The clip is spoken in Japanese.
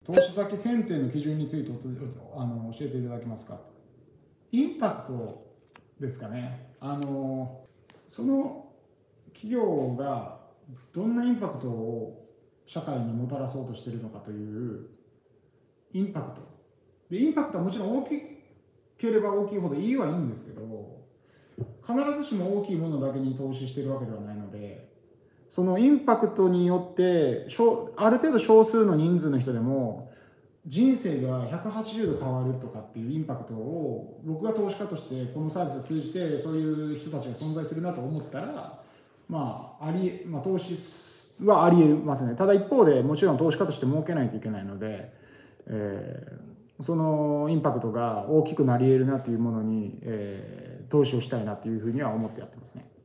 投資先選定の基準について教えていただけますか。インパクトですかね。その企業がどんなインパクトを社会にもたらそうとしているのかというインパクト。で、インパクトはもちろん大きければ大きいほどいいはいいんですけど、必ずしも大きいものだけに投資しているわけではないので、そのインパクトによってある程度少数の人数の人でも人生が180度変わるとかっていうインパクトを僕が投資家としてこのサービスを通じてそういう人たちが存在するなと思ったら、投資はありえますね。ただ一方でもちろん投資家として儲けないといけないので、そのインパクトが大きくなり得るなというものに、投資をしたいなというふうには思ってやってますね。